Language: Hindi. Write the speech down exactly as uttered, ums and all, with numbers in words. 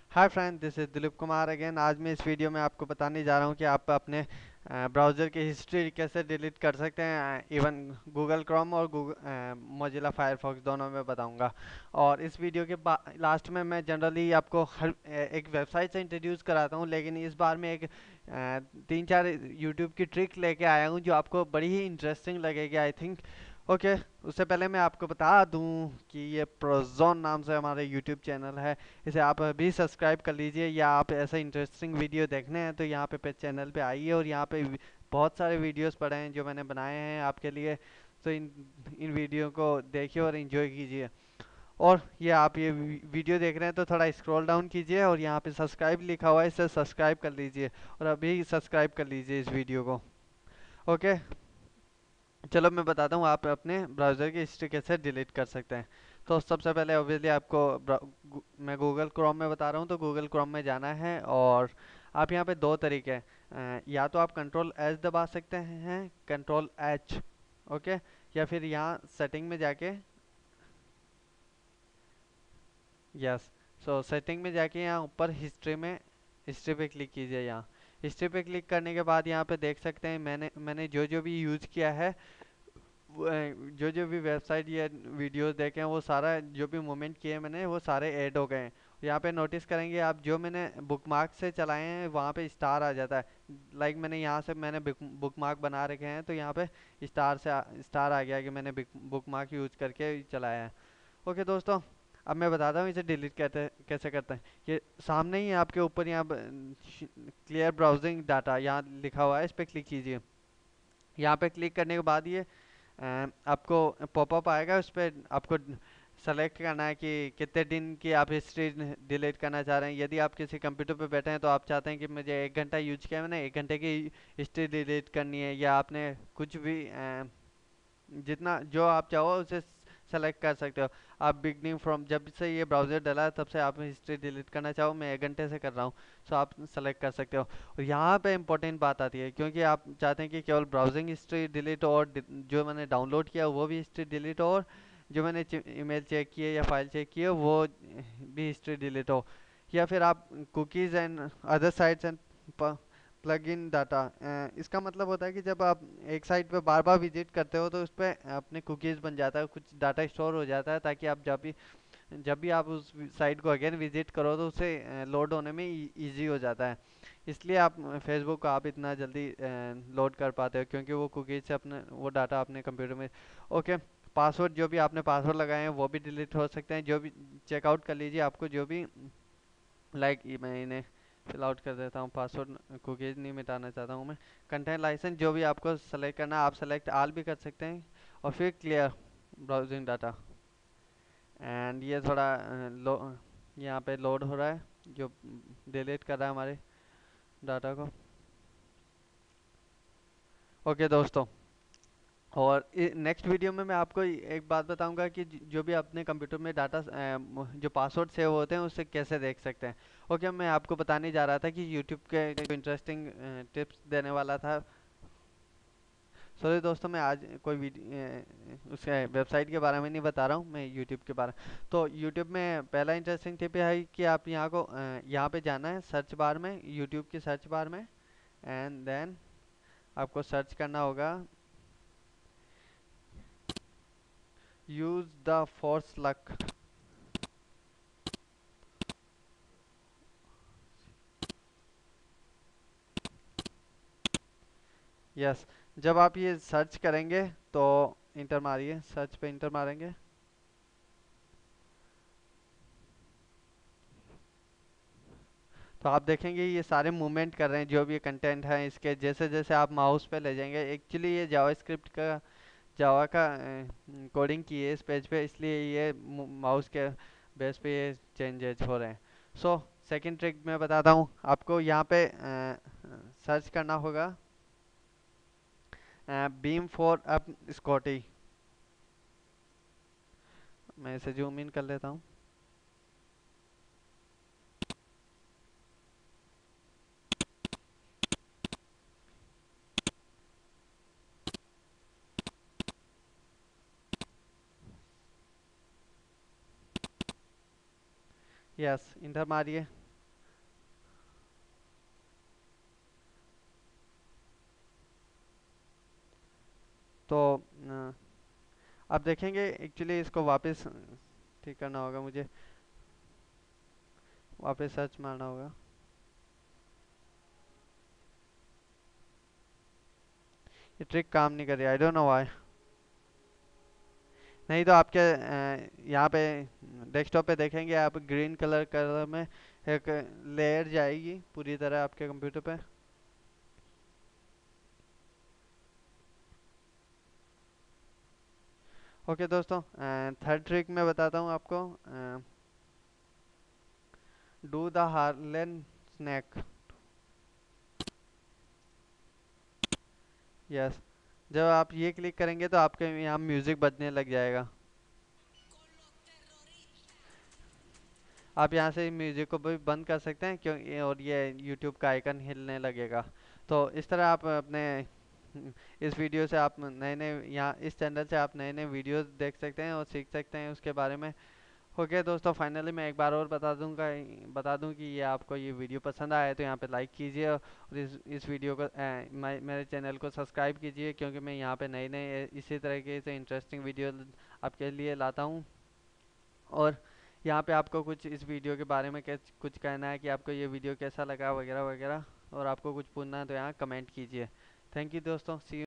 Hi friend, this is Dilip Kumar again. आज मैं इस वीडियो में आपको बताने जा रहा हूँ कि आप अपने ब्राउज़र की हिस्ट्री कैसे डिलीट कर सकते हैं। इवन गूगल क्रोम और गूगल मोजिला फायरफॉक्स दोनों में बताऊंगा। और इस वीडियो के लास्ट में मैं जनरली आपको हर अ, एक वेबसाइट से इंट्रोड्यूस कराता हूँ, लेकिन इस बार मैं एक अ, तीन चार यूट्यूब की ट्रिक लेके आया हूँ जो आपको बड़ी ही इंटरेस्टिंग लगेगी आई थिंक। ओके, उससे पहले मैं आपको बता दूं कि ये प्रोजोन नाम से हमारा यूट्यूब चैनल है। इसे आप भी सब्सक्राइब कर लीजिए, या आप ऐसा इंटरेस्टिंग वीडियो देखने हैं तो यहाँ पे, पे चैनल पे आइए, और यहाँ पे वी- बहुत सारे वीडियोस पड़े हैं जो मैंने बनाए हैं आपके लिए। तो इन इन वीडियो को देखिए और इन्जॉय कीजिए। और ये आप ये वी- वीडियो देख रहे हैं तो थोड़ा स्क्रॉल डाउन कीजिए और यहाँ पे सब्सक्राइब लिखा हुआ है, इसे सब्सक्राइब कर लीजिए और अभी सब्सक्राइब कर लीजिए इस वीडियो को। ओके, चलो मैं बताता हूँ आप अपने ब्राउज़र की हिस्ट्री कैसे डिलीट कर सकते हैं। तो सबसे पहले ऑब्वियसली आपको ब्रा- गू- मैं गूगल क्रोम में बता रहा हूँ, तो गूगल क्रोम में जाना है। और आप यहाँ पे दो तरीके हैं, अ, या तो आप कंट्रोल एच दबा सकते हैं, कंट्रोल एच। ओके, या फिर यहाँ सेटिंग में जाके, यस, सो सेटिंग में जाके यहाँ ऊपर हिस्ट्री में, हिस्ट्री पे क्लिक कीजिए। यहाँ हिस्ट्री पे क्लिक करने के बाद यहाँ पे देख सकते हैं मैंने मैंने जो जो भी यूज़ किया है, वो, अ, जो जो भी वेबसाइट या वीडियोस देखे हैं, वो सारा जो भी मूवमेंट किए मैंने वो सारे ऐड हो गए हैं। यहाँ पे नोटिस करेंगे आप, जो मैंने बुकमार्क से चलाए हैं वहाँ पे स्टार आ जाता है। लाइक मैंने यहाँ से मैंने बुकमार्क बना रखे हैं, तो यहाँ पे स्टार से स्टार आ गया कि मैंने बुकमार्क यूज करके चलाया है। ओके दोस्तों, अब मैं बताता हूँ इसे डिलीट कैसे कैसे करते हैं। ये सामने ही आपके ऊपर यहाँ क्लियर ब्राउजिंग डाटा यहाँ लिखा हुआ है, इस पर क्लिक कीजिए। यहाँ पे क्लिक करने के बाद ये अ, आपको पॉपअप आएगा, उस पर आपको सेलेक्ट करना है कि कितने दिन की आप हिस्ट्री डिलीट करना चाह रहे हैं। यदि आप किसी कंप्यूटर पे बैठे हैं तो आप चाहते हैं कि मुझे एक घंटा यूज किया मैंने, एक घंटे की हिस्ट्री डिलीट करनी है, या आपने कुछ भी अ, जितना जो आप चाहो उसे सेलेक्ट कर सकते हो। आप बिगनिंग फ्रॉम, जब से ये ब्राउज़र डला है तब से आप हिस्ट्री डिलीट करना चाहो, मैं एक घंटे से कर रहा हूँ, सो आप सेलेक्ट कर सकते हो। और यहाँ पे इंपॉर्टेंट बात आती है, क्योंकि आप चाहते हैं कि केवल ब्राउजिंग हिस्ट्री डिलीट हो, और डि- जो मैंने डाउनलोड किया वो भी हिस्ट्री डिलीट हो, और जो मैंने ईमेल चेक किए या फाइल चेक किए वो भी हिस्ट्री डिलीट हो। या फिर आप cookies and other sites and plug in data, इसका मतलब होता है कि जब आप एक साइट पे बार बार विजिट करते हो तो उस पर अपने कुकीज़ बन जाता है, कुछ डाटा स्टोर हो जाता है, ताकि आप जब भी जब भी आप उस साइट को अगेन विजिट करो तो उसे लोड होने में इजी हो जाता है। इसलिए आप फेसबुक को आप इतना जल्दी लोड कर पाते हो, क्योंकि वो कुकीज से अपने वो डाटा अपने कंप्यूटर में। ओके, पासवर्ड, जो भी आपने पासवर्ड लगाए हैं वो भी डिलीट हो सकते हैं, जो भी चेकआउट कर लीजिए आपको जो भी, लाइक मैं इन्हें फिल आउट कर देता हूँ, पासवर्ड कुकीज नहीं मिटाना चाहता हूँ मैं। कंटेंट लाइसेंस जो भी आपको सेलेक्ट करना है, आप सेलेक्ट आल भी कर सकते हैं, और फिर क्लियर ब्राउजिंग डाटा। एंड ये थोड़ा अ, लो यहाँ पे लोड हो रहा है, जो डिलीट कर रहा है हमारे डाटा को। ओके दोस्तों, और नेक्स्ट वीडियो में मैं आपको एक बात बताऊंगा कि ज- जो भी अपने कंप्यूटर में डाटा, जो पासवर्ड सेव होते हैं उससे कैसे देख सकते हैं। ओके, मैं आपको बताने जा रहा था कि यूट्यूब के इंटरेस्टिंग टिप्स देने वाला था। सॉरी दोस्तों, मैं आज कोई वीडियो उसके वेबसाइट के बारे में नहीं बता रहा हूँ, मैं यूट्यूब के बारे में। तो यूट्यूब में पहला इंटरेस्टिंग टिप है कि आप यहाँ को अ, यहाँ पे जाना है सर्च बार में, यूट्यूब की सर्च बार में, एंड देन आपको सर्च करना होगा use the force Luke. Yes, जब आप ये सर्च करेंगे तो इंटर मारिए, सर्च पे इंटर मारेंगे तो आप देखेंगे ये सारे मूवमेंट कर रहे हैं, जो भी ये कंटेंट है इसके, जैसे जैसे आप माउस पे ले जाएंगे। एक्चुअली ये जावास्क्रिप्ट का, जावा का कोडिंग की है इस पेज पे, इसलिए ये माउस के बेस पे ये चेंजेस हो रहे हैं। सो सेकंड ट्रिक मैं बताता हूँ आपको, यहाँ पे सर्च करना होगा बीम फॉर अप स्कॉटी। मैं इसे जूम इन कर लेता हूँ। यस, इंटर मारिए। तो अ, आप देखेंगे एक्चुअली इसको वापस ठीक करना होगा मुझे, वापस सर्च मारना होगा। ये ट्रिक काम नहीं कर रही, आई डोंट नो व्हाई। नहीं तो आपके अ, यहाँ पे डेस्कटॉप पे देखेंगे आप, ग्रीन कलर कलर में एक लेयर जाएगी पूरी तरह आपके कंप्यूटर पे। ओके दोस्तों, थर्ड ट्रिक मैं बताता हूँ आपको। Do the Harlem shake. Yes, जब आप ये क्लिक करेंगे तो आपके यहाँ म्यूजिक बजने लग जाएगा। आप यहाँ से म्यूजिक को भी बंद कर सकते हैं क्यों, ये- और ये यूट्यूब का आइकन हिलने लगेगा। तो इस तरह आप अपने इस वीडियो से आप नए नए, यहाँ इस चैनल से आप नए नए वीडियोस देख सकते हैं और सीख सकते हैं उसके बारे में। ओके दोस्तों, फाइनली मैं एक बार और बता दूंगा, बता दूं कि ये आपको ये वीडियो पसंद आया तो यहाँ पे लाइक कीजिए, और इस इस वीडियो को अ, मैं- मेरे चैनल को सब्सक्राइब कीजिए, क्योंकि मैं यहाँ पे नए नए इसी तरीके से इंटरेस्टिंग वीडियो आपके लिए लाता हूँ। और यहाँ पे आपको कुछ इस वीडियो के बारे में कैस- कुछ कहना है कि आपको ये वीडियो कैसा लगा वगैरह वगैरह, और आपको कुछ पूछना है तो यहाँ कमेंट कीजिए। थैंक यू दोस्तों, सी